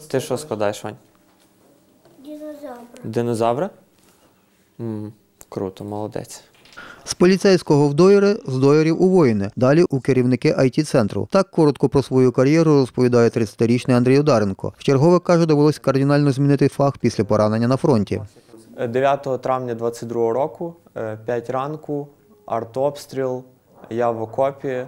Ти що складаєш, Вань? Динозавра. Динозавра? Круто, молодець. З поліцейського в доєри, з доєрів у воїни. Далі у керівники IT-центру. Так коротко про свою кар'єру розповідає 30-річний Андрій Одаренко. Вчергове, каже, довелось кардинально змінити фах після поранення на фронті. 9 травня 22-го року, 5 ранку, артобстріл, я в окопі,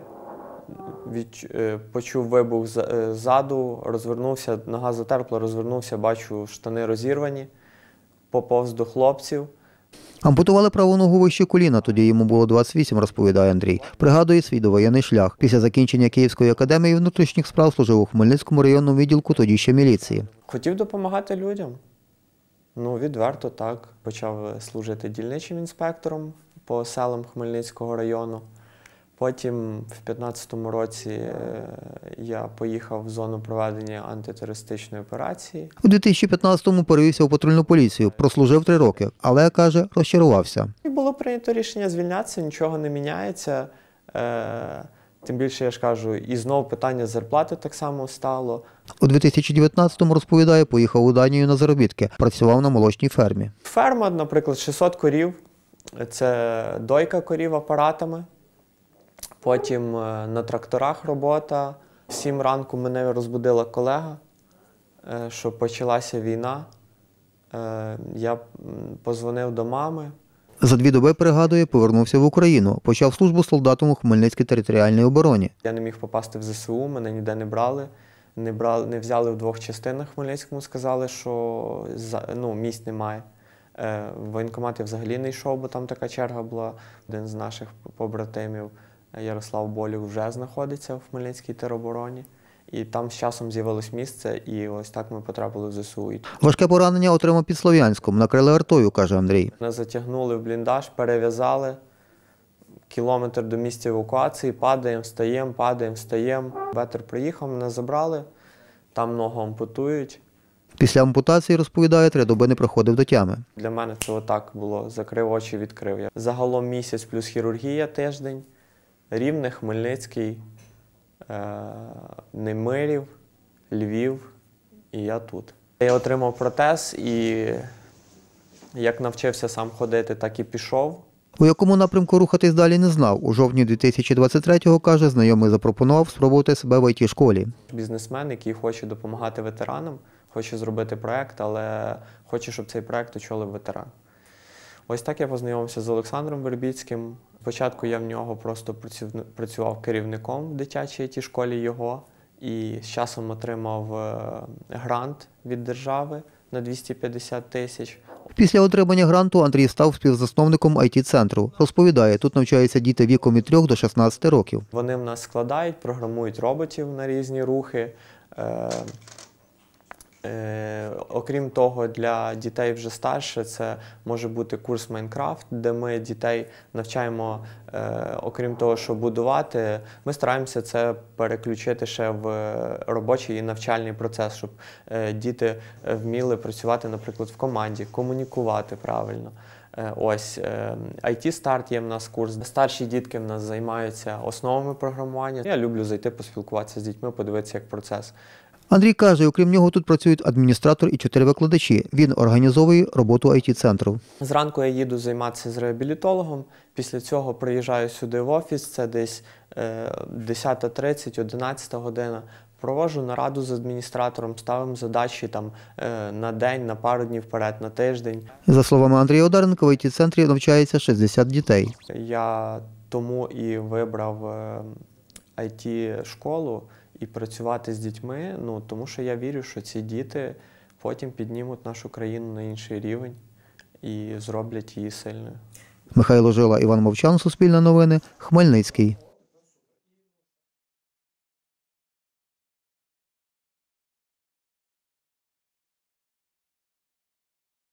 почув вибух ззаду, розвернувся, нога затерпла, розвернувся, бачу, штани розірвані, поповз до хлопців. Ампутували праву ногу вище коліна, тоді йому було 28, розповідає Андрій. Пригадує свій довоєнний шлях. Після закінчення Київської академії внутрішніх справ служив у Хмельницькому районному відділку тоді ще міліції. Хотів допомагати людям. Відверто так. Почав служити дільничим інспектором по селам Хмельницького району. Потім в 2015 році я поїхав в зону проведення антитерористичної операції. У 2015-му перевівся у патрульну поліцію, прослужив 3 роки, але, каже, розчарувався. І було прийнято рішення звільнятися, нічого не міняється. Тим більше, я ж кажу, і знову питання зарплати так само стало. У 2019-му, розповідає, поїхав у Данію на заробітки, працював на молочній фермі. Ферма, наприклад, 600 корів, це дойка корів апаратами. Потім на тракторах робота. В 7 ранку мене розбудила колега, що почалася війна. Я подзвонив до мами. За 2 доби, пригадує, повернувся в Україну. Почав службу солдатом у Хмельницькій територіальній обороні. Я не міг попасти в ЗСУ, мене ніде не брали. Не взяли в 2 частинах в Хмельницькому, сказали, що місць немає. В воєнкомат я взагалі не йшов, бо там така черга була. Один з наших побратимів, Ярослав Болюк, вже знаходиться в Хмельницькій теробороні. І там з часом з'явилось місце, і ось так ми потрапили в ЗСУ. Важке поранення отримав під Слов'янськом, накрили артою, каже Андрій. Нас затягнули в бліндаж, перев'язали, кілометр до місця евакуації, падаємо, встаємо. Ветер приїхав, мене забрали, там ногу ампутують. Після ампутації, розповідає, 3 доби не приходив до тями. Для мене це отак було, закрив очі, відкрив. Загалом місяць плюс хірургія тиждень, Рівне, Хмельницький, Немирів, Львів і я тут. Я отримав протез і як навчився сам ходити, так і пішов. У якому напрямку рухатись далі не знав. У жовтні 2023-го, каже, знайомий запропонував спробувати себе в ІТ-школі. Бізнесмен, який хоче допомагати ветеранам, хоче зробити проєкт, але хоче, щоб цей проєкт очолив ветеран. Ось так я познайомився з Олександром Вербіцьким. Спочатку я в нього просто працював керівником в дитячій ІТ-школі його і з часом отримав грант від держави на 250 тисяч. Після отримання гранту Андрій став співзасновником IT-центру. Розповідає, тут навчаються діти віком від 3 до 16 років. Вони в нас складають, програмують роботів на різні рухи. Окрім того, для дітей вже старше це може бути курс Майнкрафт, де ми дітей навчаємо, окрім того, що будувати, ми стараємося це переключити ще в робочий і навчальний процес, щоб діти вміли працювати, наприклад, в команді, комунікувати правильно. Ось, IT-старт є в нас курс. Старші дітки в нас займаються основами програмування. Я люблю зайти, поспілкуватися з дітьми, подивитися, як процес. Андрій каже, окрім нього тут працюють адміністратор і 4 викладачі. Він організовує роботу IT-центру. Зранку я їду займатися з реабілітологом, після цього приїжджаю сюди в офіс, це десь 10:30, 11 година. Проводжу нараду з адміністратором, ставимо задачі там, на день, на пару днів вперед, на тиждень. За словами Андрія Одаренка, в IT-центрі навчається 60 дітей. Я тому і вибрав IT-школу і працювати з дітьми, тому що я вірю, що ці діти потім піднімуть нашу країну на інший рівень і зроблять її сильною. Михайло Жила, Іван Мовчан, Суспільне новини, Хмельницький.